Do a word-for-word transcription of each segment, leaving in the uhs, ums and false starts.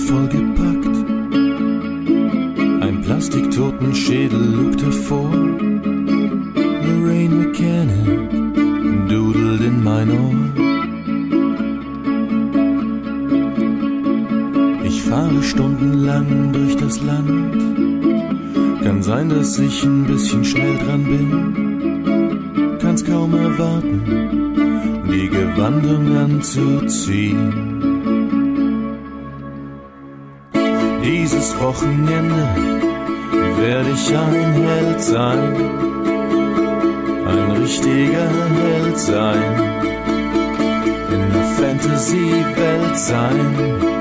vollgepackt. Ein Plastiktotenschädel lugt hervor. Lorraine Mechanic dudelt in mein Ohr. Ich fahre stundenlang durch das Land. Kann sein, dass ich ein bisschen schnell dran bin. Kann's kaum erwarten, die Gewandung anzuziehen. Dieses Wochenende werde ich ein Held sein, ein richtiger Held sein, in der Fantasy-Welt sein.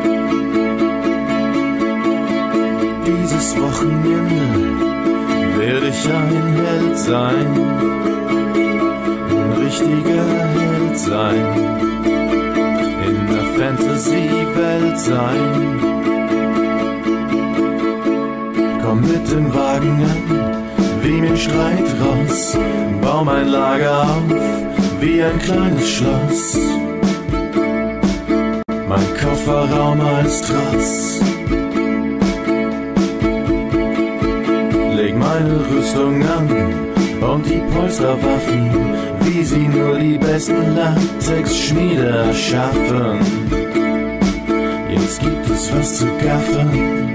Dieses Wochenende werde ich ein Held sein, ein richtiger Held sein, in der Fantasy-Welt sein. Komm mit dem Wagen an, wie mit Streit raus, bau mein Lager auf, wie ein kleines Schloss. Mein Kofferraum als Tross. Leg meine Rüstung an und die Polsterwaffen, wie sie nur die besten Latex-Schmiede erschaffen. Jetzt gibt es was zu gaffen.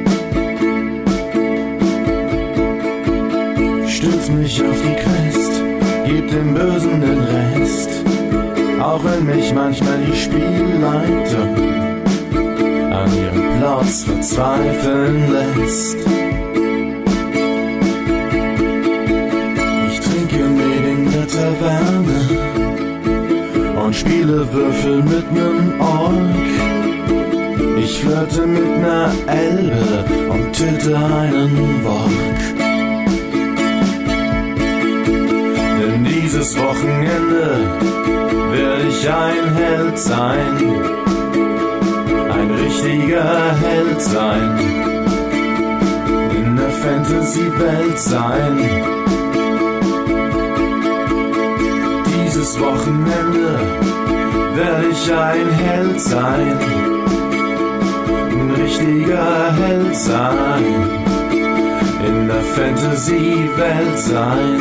Stürz mich auf die Quest, gib dem Bösen den Rest, auch wenn mich manchmal die Spielleitung an ihrem Platz verzweifeln lässt. Ich trinke mit in der Taverne und spiele Würfel mit nem Ork. Ich flirte mit ner Elbe und töte einen Work. Dieses Wochenende werde ich ein Held sein, ein richtiger Held sein, in der Fantasy-Welt sein. Dieses Wochenende werde ich ein Held sein, ein richtiger Held sein, in der Fantasy-Welt sein.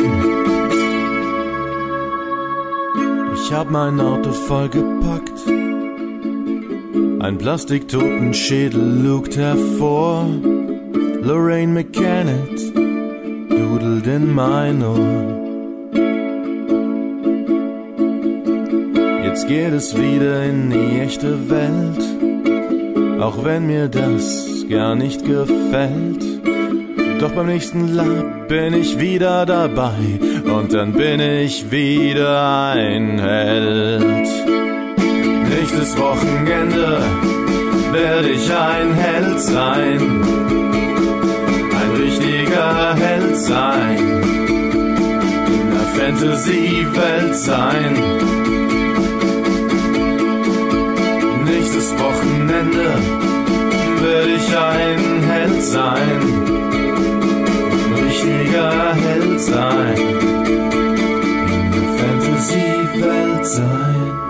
Ich hab mein Auto vollgepackt, ein Plastiktotenschädel lugt hervor. Lorraine Mechanic dudelt in mein Ohr. Jetzt geht es wieder in die echte Welt, auch wenn mir das gar nicht gefällt. Doch beim nächsten Lab bin ich wieder dabei und dann bin ich wieder ein Held. Nächstes Wochenende werde ich ein Held sein, ein richtiger Held sein, in der Fantasy-Welt sein. Nächstes Wochenende werde ich ein Held sein, richtiger Held sein, in der Fantasy-Welt sein.